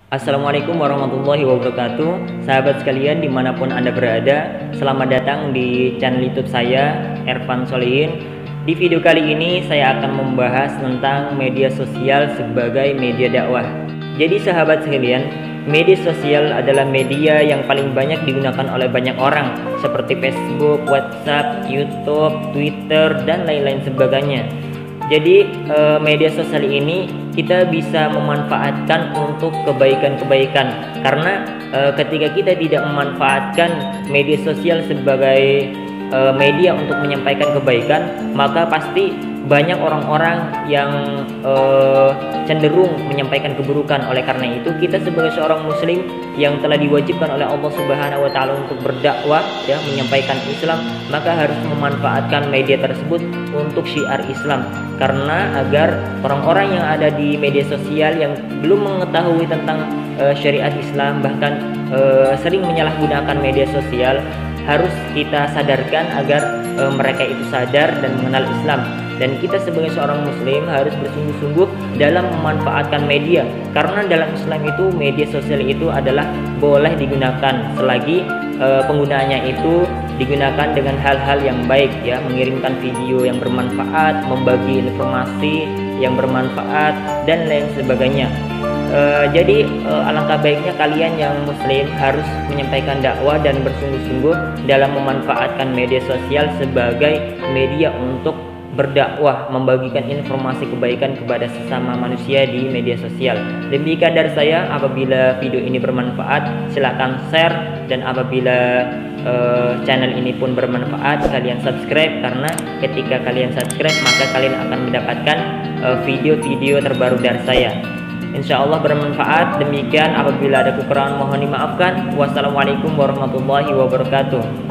Assalamualaikum warahmatullahi wabarakatuh. Sahabat sekalian dimanapun Anda berada, selamat datang di channel YouTube saya, Ervan Solihin. Di video kali ini saya akan membahas tentang media sosial sebagai media dakwah. Jadi sahabat sekalian, media sosial adalah media yang paling banyak digunakan oleh banyak orang, seperti Facebook, WhatsApp, YouTube, Twitter, dan lain-lain sebagainya. Jadi media sosial ini kita bisa memanfaatkan untuk kebaikan-kebaikan, karena ketika kita tidak memanfaatkan media sosial sebagai media untuk menyampaikan kebaikan, maka pasti banyak orang-orang yang cenderung menyampaikan keburukan. Oleh karena itu, kita sebagai seorang muslim yang telah diwajibkan oleh Allah Subhanahu wa taala untuk berdakwah, ya, menyampaikan Islam, maka harus memanfaatkan media tersebut untuk syiar Islam. Karena agar orang-orang yang ada di media sosial yang belum mengetahui tentang syariat Islam, bahkan sering menyalahgunakan media sosial, harus kita sadarkan agar mereka itu sadar dan mengenal Islam. Dan kita sebagai seorang muslim harus bersungguh-sungguh dalam memanfaatkan media, karena dalam Islam itu media sosial itu adalah boleh digunakan selagi penggunaannya itu digunakan dengan hal-hal yang baik, ya, mengirimkan video yang bermanfaat, membagi informasi yang bermanfaat, dan lain sebagainya. Jadi alangkah baiknya kalian yang muslim harus menyampaikan dakwah dan bersungguh-sungguh dalam memanfaatkan media sosial sebagai media untuk berdakwah, membagikan informasi kebaikan kepada sesama manusia di media sosial. Demikian dari saya. Apabila video ini bermanfaat, silakan share, dan apabila channel ini pun bermanfaat, kalian subscribe, karena ketika kalian subscribe maka kalian akan mendapatkan video-video terbaru dari saya. Insya Allah bermanfaat. Demikian, apabila ada kekurangan mohon dimaafkan. Wassalamualaikum warahmatullahi wabarakatuh.